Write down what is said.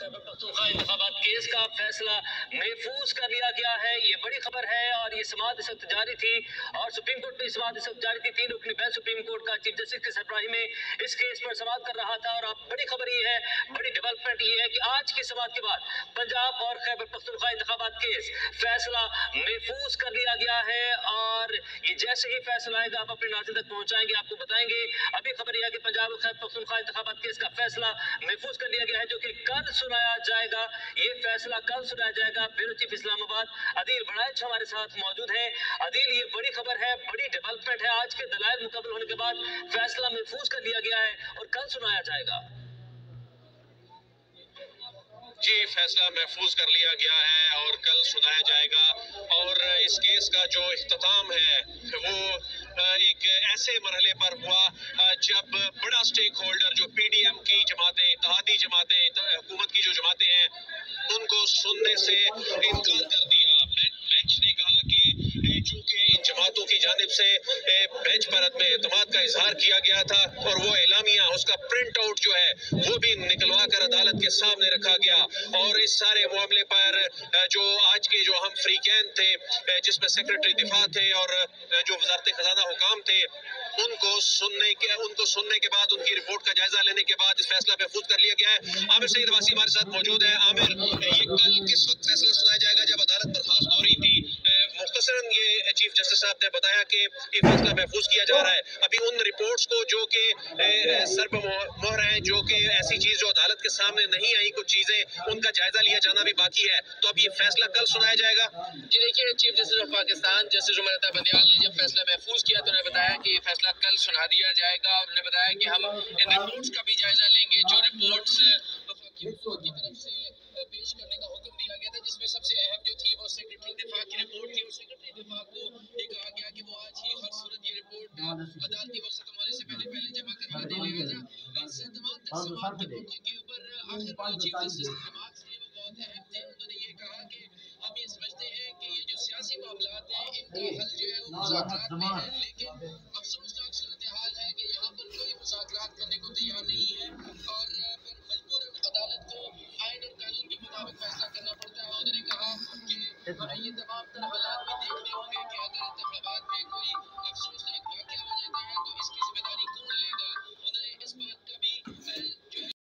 खैबर पख्तूनख्वा इंतखाबात केस का फैसला महफूज कर लिया गया है। ये बड़ी खबर है और ये समाअत इस वक्त जारी थी और सुप्रीम कोर्ट में समाअत इस वक्त जारी थी। 3 रुकनी बेंच सुप्रीम कोर्ट का चीफ जस्टिस की सरबराही में इस केस पर समाअत कर रहा था और अब बड़ी खबर ये है, बड़ी डेवलपमेंट ये है कि आज की समाअत के बाद पंजाब और खैबर पख्तूनख्वा इंतखाबात केस फैसला महफूज कर लिया गया है और ये जैसे ही फैसला आएगा आप अपने नाज़रीन तक पहुंचाएंगे, आपको बताएंगे। अभी खबर यह है कि पंजाब और खैबर पख्तूनख्वा इंतखाबात केस का फैसला महफूज कर लिया गया है जो कि कल सुनाया जाएगा। ये फैसला कल सुनाया जाएगा। ब्यूरो चीफ इस्लामाबाद अदील बड़ाइच हमारे साथ मौजूद है। अदील, ये बड़ी खबर है, बड़ी डेवलपमेंट है। आज के दलाइल मुकम्मल होने के बाद फैसला महफूज कर लिया गया है और कल सुनाया जाएगा। जी, फैसला महफूज कर लिया गया है और कल सुनाया जाएगा। और इस केस का जो इख्तिताम है वो एक ऐसे मरहले पर हुआ जब बड़ा स्टेक होल्डर जो पीडीएम की जमातें, इत्तेहादी जमातें, हुकूमत की जो जमातें हैं, उनको सुनने से इनकार कर दिया। बेंच ने कहा कि चूंकि इन जमातों की जानिब से बेंच पर अदम एतमाद का इजहार किया गया था और वो एलामिया, उसका प्रिंट आउट जो है वो भी निकलवा कर अदालत के सामने रखा गया और इस सारे मामले पर जो आज के जो हम फ्रीकैन थे, जिसमें सेक्रेटरी दिफा थे और जो वजारत खजाना हुकाम थे, उनको सुनने के बाद उनकी रिपोर्ट का जायजा लेने के बाद इस फैसला महफूज कर लिया गया है। आमिर सईद अब्बासी हमारे साथ मौजूद है। आमिर, ये कल किस वक्त फैसला सुनाया जाएगा जब अदालत बर्खास्त हो रही थी? मुख्तसरन ये चीफ जस्टिस साहब ने बताया कि ये फैसला महफूज किया जा रहा है। अभी उन रिपोर्ट्स को जो कि सर पर मोहर है, जो कि ऐसी चीज जो अदालत के सामने नहीं आई, कुछ चीजें उनका जायजा लिया जाना भी बाकी है, तो अब ये फैसला कल सुनाया जाएगा। जी देखिए, chief justice of Pakistan justice Umar Ata Bandial ने जब फैसला महफूज किया तो उन्होंने बताया कि ये फैसला कल सुना दिया जाएगा। उन्होंने बताया कि हम इन रिपोर्ट्स का भी जायजा लेंगे जो रिपोर्ट्स की तरफ से पेश करने का हुक्म दिया गया था, जिसमें सबसे अहम जो थी वो सेक्रेटरी दिफा की रिपोर्ट थी। और सेक्रेटरी दिफा को ये कहा गया कि वो आज ही हर सूरत ये रिपोर्ट अदालती वक्त खत्म होने से पहले जमा करवा देगा। इन तमाम तफसीलात के ऊपर आखिर चीफ जस्टिस रिमार्क्स थे वो बहुत अहम थे। उन्होंने ये कहा कि हम ये समझते हैं कि ये जो सियासी मामलात हैं इनका हल जो है वो मुज़ाकरात में है, लेकिन अफसोसनाक सूरत हाल है कि यहाँ पर कोई मुज़ाकरात करने को तैयार नहीं है और फिर मजबूरन अदालत को आइन और कानून के मुताबिक फैसला करना पड़ता है। उन्होंने कहा कि ये तमाम